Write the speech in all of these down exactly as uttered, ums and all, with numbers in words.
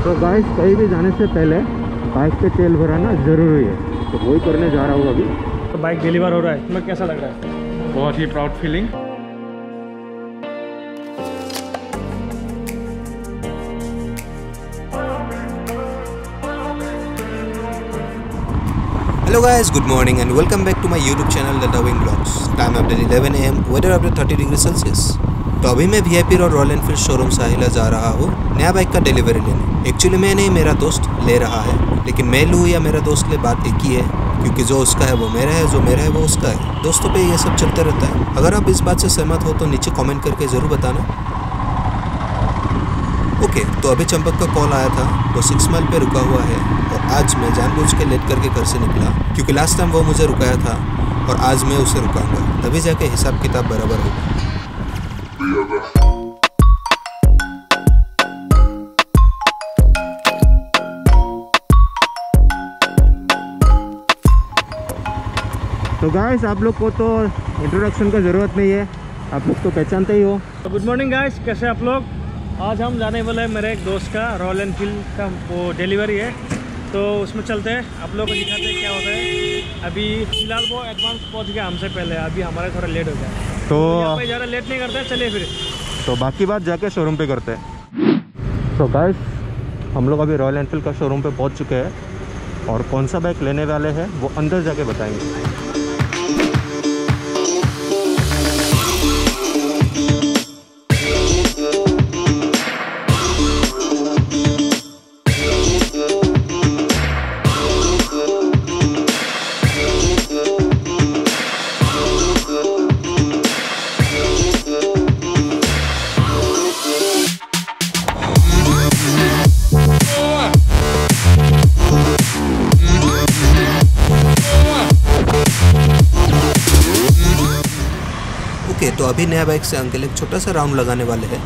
तो गाइस कहीं भी जाने से पहले बाइक पे तेल भराना ज़रूरी है, तो वही करने जा रहा हूँ अभी। तो बाइक डिलीवर हो रहा है, तुम्हें कैसा लग रहा है? बहुत ही proud feeling. Hello guys, good morning and welcome back to my YouTube channel The Towing Vlogs. Time after eleven A M, weather after thirty degrees Celsius. तो अभी मैं वी आई पी और रॉयल एनफील्ड शोरूम साहिला जा रहा हूँ नया bike का डिलीवरी लेने। एक्चुअली मैं नहीं, मेरा दोस्त ले रहा है, लेकिन मैं लूँ या मेरा दोस्त ले बात एक ही है, क्योंकि जो उसका है वो मेरा है, जो मेरा है वो उसका है। दोस्तों पे ये सब चलते रहता है। अगर आप इस बात से सहमत हो तो नीचे कमेंट करके ज़रूर बताना। ओके okay, तो अभी चंपक का कॉल आया था, वो सिक्स माइल पे रुका हुआ है और आज मैं जानबूझ के लेट करके घर से निकला, क्योंकि लास्ट टाइम वो मुझे रुकाया था और आज मैं उसे रुकाऊंगा, तभी जाके हिसाब किताब बराबर होगा। तो गाइस आप लोग को तो इंट्रोडक्शन का ज़रूरत नहीं है, आप लोग तो पहचानते ही हो। तो गुड मॉर्निंग गाइस, कैसे आप लोग? आज हम जाने वाले हैं मेरे एक दोस्त का रॉयल एनफील्ड का वो डिलीवरी है, तो उसमें चलते हैं, आप लोगों को दिखाते हैं क्या होता है। अभी फिलहाल वो एडवांस पहुंच गया हमसे पहले, अभी हमारा थोड़ा लेट हो गया, तो यहाँ पे ज़्यादा लेट नहीं करते, चलिए फिर तो बाकी बात जाके शोरूम पे करते हैं। तो गाइस हम लोग अभी रॉयल एनफील्ड का शोरूम पे पहुंच चुके हैं और कौन सा बाइक लेने वाले हैं वो अंदर जाके बताएंगे। ओके okay, तो अभी नया बाइक से अंकल एक छोटा सा राउंड लगाने वाले हैं।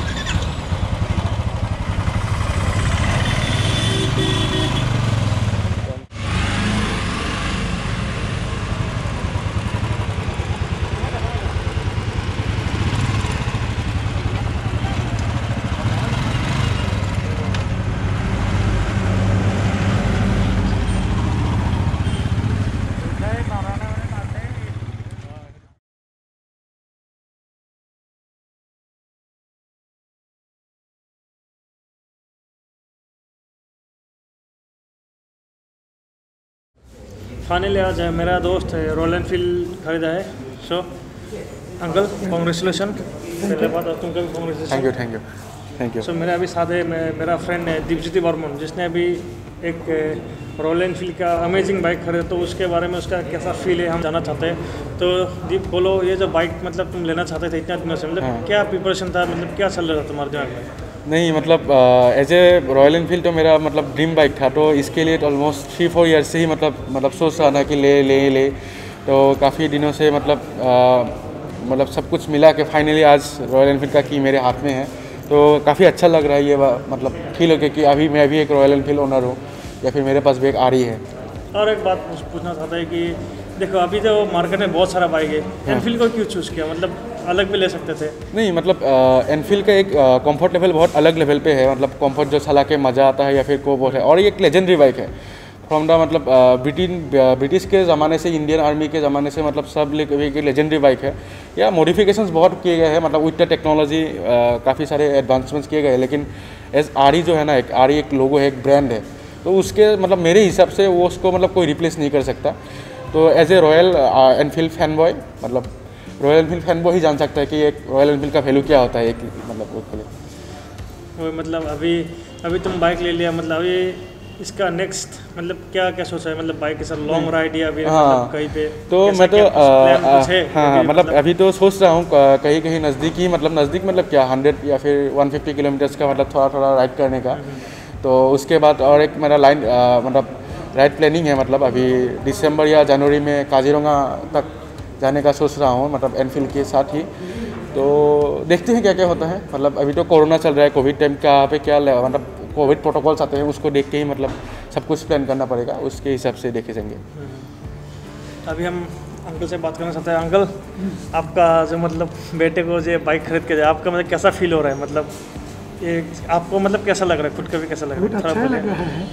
फाइनली आज है मेरा दोस्त है रॉयल एनफील्ड खरीदा है। सो अंकल कॉन्ग्रेचुलेसन, पहले बात और तुमको भी congratulation. Thank you thank you thank you. So मेरा अभी साथ है मैं मेरा फ्रेंड है दीपज्योति वर्मन, जिसने अभी एक रॉयल एनफील्ड का अमेजिंग बाइक खरीदा, तो उसके बारे में उसका कैसा फील है हम जानना चाहते हैं। तो दीप बोलो, ये जो बाइक मतलब तुम लेना चाहते थे इतना दिनों से, मतलब हाँ। क्या प्रिपरेशन था, मतलब क्या चल रहा था तुम्हारे दिमाग में? नहीं मतलब एज ए रॉयल एनफील्ड तो मेरा मतलब ड्रीम बाइक था, तो इसके लिए ऑलमोस्ट थ्री फोर ईयर्स से ही मतलब मतलब सोच रहा था कि ले ले ले तो काफ़ी दिनों से मतलब आ, मतलब सब कुछ मिला के फाइनली आज रॉयल एनफील्ड का की मेरे हाथ में है, तो काफ़ी अच्छा लग रहा है। ये मतलब फील हो गया कि अभी मैं भी एक रॉयल एनफील्ड ओनर हूँ या फिर मेरे पास भी एक आ रही है। और एक बात पूछना चाहता है कि देखो अभी तो मार्केट में बहुत सारा बाइक है, एनफील्ड को क्यों चूज़ किया? मतलब अलग भी ले सकते थे। नहीं मतलब एनफील्ड का एक कंफर्ट लेवल बहुत अलग लेवल पे है, मतलब कंफर्ट जो चला के मज़ा आता है या फिर को बहुत है, और ये एक लेजेंडरी बाइक है फ्रॉम द मतलब ब्रिटिन ब्रिटिश के ज़माने से, इंडियन आर्मी के ज़माने से, मतलब सब एक लेजेंडरी बाइक है। या मॉडिफिकेशंस बहुत किए गए हैं, मतलब विद द टेक्नोलॉजी काफ़ी सारे एडवांसमेंट्स किए गए हैं, लेकिन एज आरी जो है ना, एक आरी एक लोगो है, एक ब्रांड है, तो उसके मतलब मेरे हिसाब से वो उसको मतलब कोई रिप्लेस नहीं कर सकता। तो as a Royal Enfield fan boy, मतलब रॉयल एनफील्ड फैन बॉय ही जान सकता है कि एक रॉयल एनफील्ड का वैल्यू क्या होता है एक मतलब उसके लिए। वो मतलब अभी अभी तुम बाइक ले लिया, मतलब अभी इसका नेक्स्ट मतलब क्या क्या सोचा है, मतलब बाइक के साथ लॉन्ग राइड या फिर हाँ, मतलब कहीं पे? तो मैं तो आ, आ, हाँ मतलब मतलब अभी तो सोच रहा हूँ कहीं कहीं नज़दीक ही, मतलब नज़दीक मतलब क्या हंड्रेड या फिर वन फिफ्टी किलोमीटर्स का मतलब थोड़ा थोड़ा राइड करने का। तो उसके बाद और एक मेरा लाइन मतलब राइड प्लानिंग है, मतलब अभी दिसंबर या जनवरी में काजीरंगा तक जाने का सोच रहा हूँ, मतलब एनफील्ड के साथ ही। तो देखते हैं क्या क्या होता है, मतलब अभी तो कोरोना चल रहा है, कोविड टाइम का पे क्या मतलब कोविड प्रोटोकॉल्स आते हैं, उसको देख के ही मतलब सब कुछ प्लान करना पड़ेगा, उसके हिसाब से देखे जाएंगे। अभी हम अंकल से बात करना चाहते हैं। अंकल, आपका जो मतलब बेटे को जो बाइक खरीद के जाए, आपका मतलब कैसा फील हो रहा है? मतलब ये आपको मतलब कैसा लग रहा है, खुद का भी कैसा लग बहुत रहा है? अच्छा थोड़ा लग बोलिए। रहा है।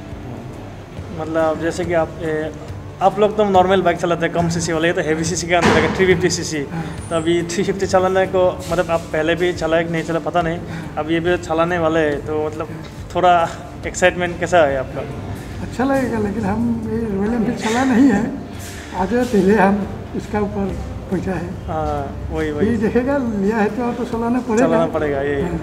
मतलब जैसे कि आप ए, आप लोग तो नॉर्मल बाइक चलाते हैं कम सीसी वाले, ये तो हैवी सीसी के अंदर है थ्री फिफ्टी सीसी। तो अभी थ्री फिफ्टी चलाने को मतलब आप पहले भी चलाए कि नहीं चला पता नहीं, अब ये भी चलाने वाले हैं, तो मतलब थोड़ा एक्साइटमेंट कैसा है आपका? अच्छा लगेगा, लेकिन हम ये रॉयल एनफील्ड चला नहीं है, आज पहले हम इसका ऊपर पहुँचा है। हाँ वही ये वही देखेगा लिया है तो तो चलाना पड़ेगा। चलाना पड़ेगा यही।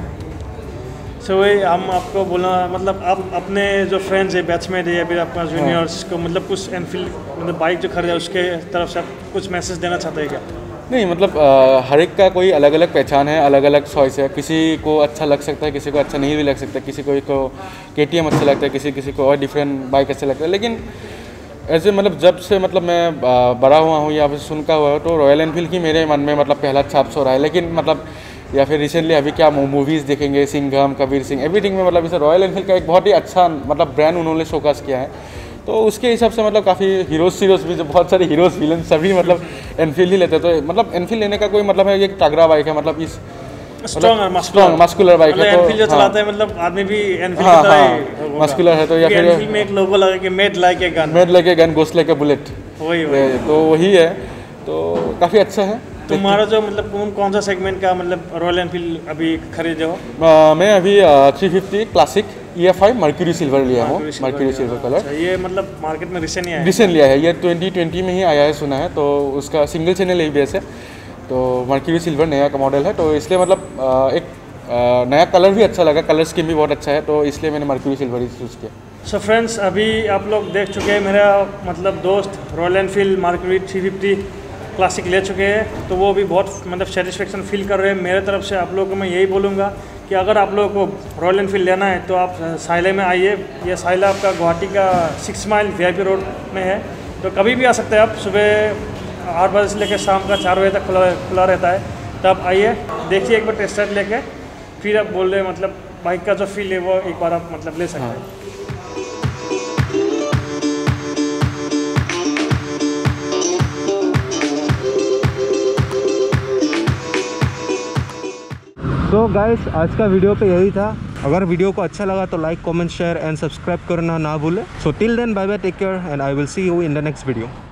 सो वही हम आपको बोलना मतलब आप अपने जो फ्रेंड्स है बैचमेट है या फिर आपका जूनियर्स को मतलब कुछ एनफील्ड मतलब बाइक जो खरीदा उसके तरफ से आप कुछ मैसेज देना चाहते हैं क्या? नहीं मतलब अ, हर एक का कोई अलग अलग पहचान है, अलग अलग चॉइस है। किसी को अच्छा लग सकता है, किसी को अच्छा नहीं भी लग सकता, किसी को को के टी एम अच्छा लगता है, किसी किसी को और डिफरेंट बाइक अच्छा लगता है। लेकिन ऐसे मतलब जब से मतलब मैं अ, बड़ा हुआ हूँ या फिर सुनता हुआ हूँ तो रॉयल एनफील्ड की मेरे मन में मतलब पहला छाप सो रहा है। लेकिन मतलब या फिर रिसेंटली अभी क्या मूवीज़ देखेंगे, सिंघम, कबीर सिंह, एवरीथिंग में मतलब इसे रॉयल एनफील्ड का एक बहुत ही अच्छा मतलब ब्रांड उन्होंने शोकास किया है। तो उसके हिसाब से मतलब काफ़ी हीरोज सीरोज भी जो बहुत सारे हीरोज विलन सभी मतलब एनफील्ड ही लेते हैं। तो मतलब एनफील्ड लेने का कोई मतलब है, ये तगड़ा बाइक है, मतलब इस स्ट्रॉन्ग स्ट्रॉन्ग मस्कुलर बाइक है। एनफील्ड जो तो चलाते हैं मतलब आदमी भी एनफील्ड हाँ की तरह हाँ ही होगा। मस्कुलर है। तो या क्योंकि फिर एनफील्ड में एक लोगो लगा कि made like a gun, made like a gun goes like a bullet, वही वही। तो वही है। तो काफ़ी अच्छा है। तुम्हारा जो मतलब कौन कौन सा सेगमेंट का मतलब रॉयल एनफील्ड अभी खरीदे हो? अ, मैं अभी three fifty classic E F I mercury silver लिया हूँ, मर्क्यूरी सिल्वर कलर। अच्छा, ये मतलब मार्केट में रिसेंट ही आया है? रिसेंट लिया है, ये ट्वेंटी ट्वेंटी में ही आया है सुना है। तो उसका single channel A B S है, तो मर्क्यूरी सिल्वर नया का मॉडल है। तो इसलिए मतलब अ, एक अ, नया कलर भी अच्छा लगा, कलर स्कीम भी बहुत अच्छा है, तो इसलिए मैंने मर्क्यूरी सिल्वर ही चूज़ किया। सो फ्रेंड्स अभी आप लोग देख चुके हैं मेरा मतलब दोस्त Royal Enfield mercury three fifty classic ले चुके हैं, तो वो भी बहुत मतलब सेटिस्फेक्शन फील कर रहे हैं। मेरे तरफ से आप लोगों को मैं यही बोलूँगा कि अगर आप लोगों को रॉयल एनफील्ड लेना है तो आप साइले में आइए। ये साइला आपका गुवाहाटी का six mile V I P road में है, तो कभी भी आ सकते हैं आप। सुबह आठ बजे से लेकर शाम का चार बजे तक खुला खुला रहता है, तो आप आइए, देखिए एक बार टेस्ट राइड लेके, फिर आप बोल रहे मतलब बाइक का जो फील है वो एक बार आप मतलब ले सकते हैं। हाँ। तो गाइस आज का वीडियो पे यही था। अगर वीडियो को अच्छा लगा तो like, comment, share and subscribe करना ना भूलें। So till then bye bye, take care and I will see you in the next video.